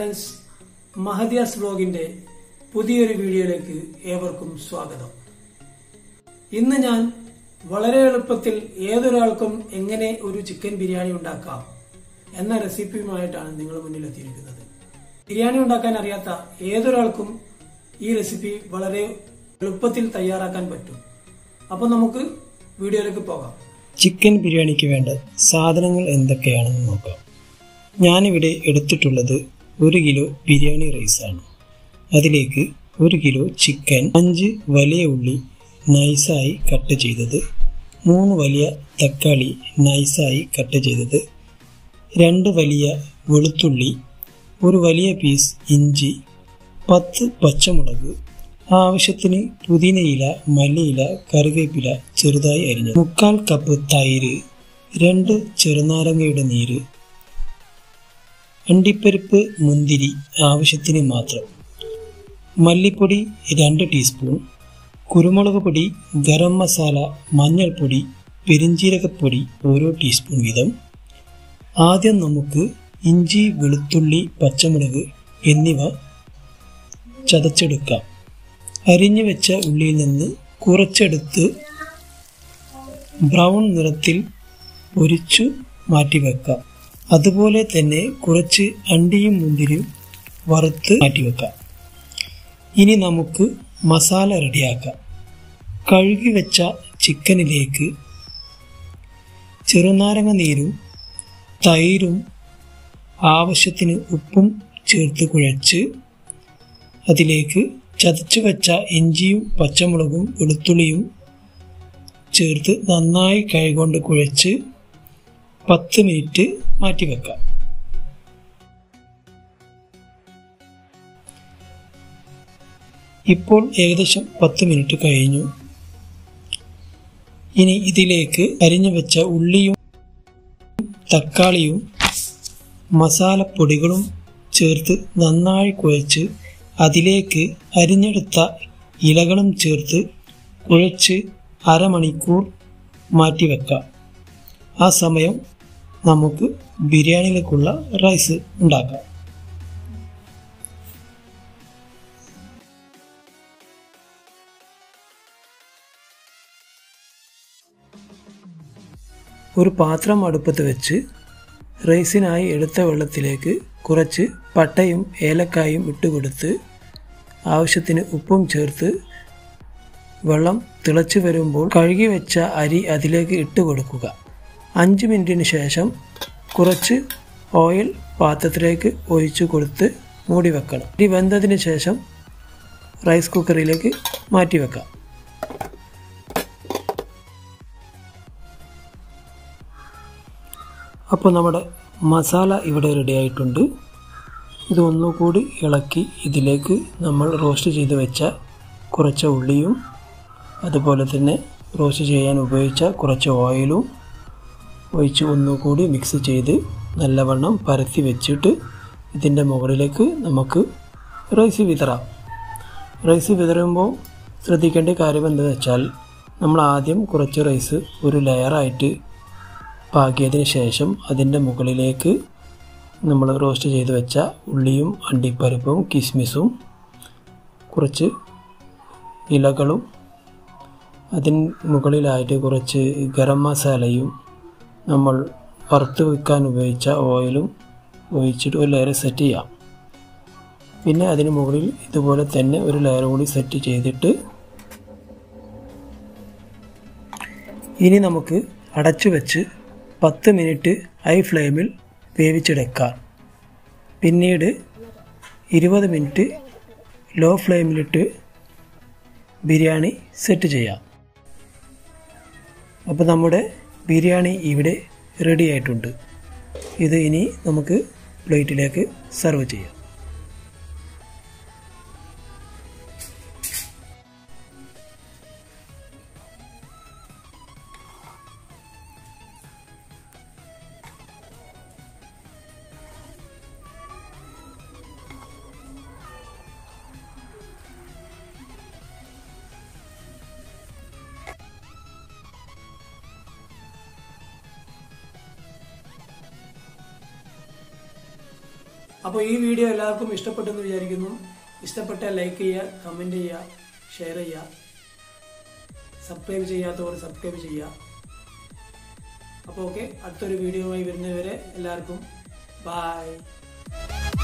Friends, മഹദിയാസ് വ്ലോഗിന്റെ പുതിയൊരു വീഡിയോയിലേക്ക് ഏവർക്കും സ്വാഗതം. ഇന്ന് ഞാൻ വളരെ എളുപ്പത്തിൽ ഏതൊരാൾക്കും എങ്ങനെ ഒരു ചിക്കൻ ബിരിയാണി ഉണ്ടാക്കാം എന്ന റെസിപ്പിയുമായിട്ടാണ് നിങ്ങളുടെ മുന്നിൽ എത്തിയിരിക്കുന്നത്. ബിരിയാണി ഉണ്ടാക്കാൻ അറിയാത്ത ഏതൊരാൾക്കും ഈ റെസിപ്പി വളരെ എളുപ്പത്തിൽ തയ്യാറാക്കാൻ പറ്റും. അപ്പോൾ നമുക്ക് വീഡിയോയിലേക്ക് പോകാം. ചിക്കൻ ബിരിയാണിക്ക് വേണ്ട സാധനങ്ങൾ എന്തൊക്കെയാണെന്ന് നോക്കാം. ഞാനിവിടെ എടുത്തിട്ടുള്ളത് 1 കിലോ ബിരിയാണി റൈസാണ്. അതിലേക്ക് 1 കിലോ ചിക്കൻ, 5 വലിയ ഉള്ളി നൈസായി കട്ട് ചെയ്തത്, 3 വലിയ തക്കാളി നൈസായി കട്ട് ചെയ്തത്, 2 വലിയ വെളുത്തുള്ളി, 1 വലിയ പീസ് ഇഞ്ചി, 10 പച്ചമുളക്, ആവശ്യത്തിന് പുതിനയില, മല്ലിയില, കറിവേപ്പില ചെറുതായി അരിഞ്ഞത്, 3/4 കപ്പ് തൈര്, 2 ചെറുനാരങ്ങയുടെ നീര്, അണ്ടിപ്പരിപ്പ്, മുന്തിരി ആവശ്യത്തിന് മാത്രം, മല്ലിപ്പൊടി 2 ടീസ്പൂൺ, കുരുമുളക് പൊടി, ഗരം മസാല, മഞ്ഞൾപ്പൊടി, പെരിഞ്ജീരകപ്പൊടി ഓരോ ടീസ്പൂൺ വീതം. ആദ്യം നമുക്ക് ഇഞ്ചി, വെളുത്തുള്ളി, പച്ചമുളക് എന്നിവ ചതച്ചെടുക്കാം. അരിഞ്ഞു വെച്ച ഉള്ളിയിൽ നിന്ന് കുറച്ചെടുത്ത് ബ്രൗൺ നിറത്തിൽ പൊരിച്ചു മാറ്റിവെക്കാം. അതുപോലെ തന്നെ കുറച്ച് അണ്ടിയും മുന്തിരിയും വറുത്ത് മാറ്റിവെക്കാം. ഇനി നമുക്ക് മസാല റെഡിയാക്കാം. കഴുകി വെച്ച ചിക്കനിലേക്ക് ചെറുനാരങ്ങ നീരും തൈരും ആവശ്യത്തിന് ഉപ്പും ചേർത്ത് കുഴച്ച് അതിലേക്ക് ചതച്ചു വെച്ച ഇഞ്ചിയും പച്ചമുളകും വെളുത്തുള്ളിയും ചേർത്ത് നന്നായി കൈകൊണ്ട് കുഴച്ച് 10 മിനിറ്റ് മാറ്റിവെക്കാം. ഇപ്പോൾ ഏകദേശം 10 മിനിറ്റ് കഴിഞ്ഞു. ഇനി ഇതിലേക്ക് അരിഞ്ഞു വെച്ച ഉള്ളിയും തക്കാളിയും മസാലപ്പൊടികളും ചേർത്ത് നന്നായി കുഴച്ച് അതിലേക്ക് അരിഞ്ഞെടുത്ത ഇലകളും ചേർത്ത് കുഴച്ച് അരമണിക്കൂർ മാറ്റിവെക്കാം. ആ സമയം നമുക്ക് ബിരിയാണിയിലേക്കുള്ള റൈസ് ഉണ്ടാക്കാം. ഒരു പാത്രം അടുപ്പത്ത് വെച്ച് റൈസിനായി എടുത്ത വെള്ളത്തിലേക്ക് കുറച്ച് പട്ടയും ഏലക്കായും ഇട്ടുകൊടുത്ത് ആവശ്യത്തിന് ഉപ്പും ചേർത്ത് വെള്ളം തിളച്ചു വരുമ്പോൾ കഴുകി വെച്ച അരി അതിലേക്ക് ഇട്ട് കൊടുക്കുക. 5 മിനിറ്റിന് ശേഷം കുറച്ച് ഓയിൽ പാത്രത്തിലേക്ക് ഒഴിച്ചു കൊടുത്ത് മൂടി വെക്കണം. അരി വെന്തതിന് ശേഷം റൈസ് കുക്കറിലേക്ക് മാറ്റി വെക്കാം. അപ്പോൾ നമ്മുടെ മസാല ഇവിടെ റെഡി ആയിട്ടുണ്ട്. ഇത് ഒന്നുകൂടി ഇളക്കി ഇതിലേക്ക് നമ്മൾ റോസ്റ്റ് ചെയ്ത് വെച്ച കുറച്ച് ഉള്ളിയും അതുപോലെ തന്നെ റോസ്റ്റ് ചെയ്യാൻ ഉപയോഗിച്ച കുറച്ച് ഓയിലും ഒഴിച്ച് ഒന്നുകൂടി മിക്സ് ചെയ്ത് നല്ലവണ്ണം പരത്തി വെച്ചിട്ട് ഇതിൻ്റെ മുകളിലേക്ക് നമുക്ക് റൈസ് വിതറാം. റൈസ് വിതറുമ്പോൾ ശ്രദ്ധിക്കേണ്ട കാര്യം എന്താണെന്ന് വെച്ചാൽ നമ്മൾ ആദ്യം കുറച്ച് റൈസ് ഒരു ലെയറായിട്ട് പാകിയതിന് ശേഷം അതിൻ്റെ മുകളിലേക്ക് നമ്മൾ റോസ്റ്റ് ചെയ്ത് വെച്ച ഉള്ളിയും അണ്ടിപ്പരിപ്പും കിസ്മിസും കുറച്ച് ഇലകളും അതിന് മുകളിലായിട്ട് കുറച്ച് ഗരം മസാലയും നമ്മൾ വറുത്ത് വയ്ക്കാൻ ഉപയോഗിച്ച ഓയിലും ഒഴിച്ചിട്ട് ഒരു ലെയർ സെറ്റ് ചെയ്യാം. പിന്നെ അതിന് മുകളിൽ ഇതുപോലെ തന്നെ ഒരു ലെയർ കൂടി സെറ്റ് ചെയ്തിട്ട് ഇനി നമുക്ക് അടച്ചു വെച്ച് 10 മിനിറ്റ് ഹൈ ഫ്ലെയിമിൽ വേവിച്ചെടുക്കാം. പിന്നീട് 20 മിനിറ്റ് ലോ ഫ്ലെയിമിലിട്ട് ബിരിയാണി സെറ്റ് ചെയ്യാം. അപ്പോൾ നമ്മുടെ ബിരിയാണി ഇവിടെ റെഡി ആയിട്ടുണ്ട്. ഇത് ഇനി നമുക്ക് പ്ലേറ്റിലേക്ക് സെർവ് ചെയ്യാം. അപ്പോൾ ഈ വീഡിയോ എല്ലാവർക്കും ഇഷ്ടപ്പെട്ടെന്ന് വിചാരിക്കുന്നു. ഇഷ്ടപ്പെട്ടാൽ ലൈക്ക് ചെയ്യുക, കമന്റ് ചെയ്യുക, ഷെയർ ചെയ്യുക. സബ്സ്ക്രൈബ് ചെയ്യാത്തവർ സബ്സ്ക്രൈബ് ചെയ്യുക. അപ്പോൾ ഓക്കെ, അടുത്തൊരു വീഡിയോയുമായി വരുന്നവരെ എല്ലാവർക്കും ബൈ.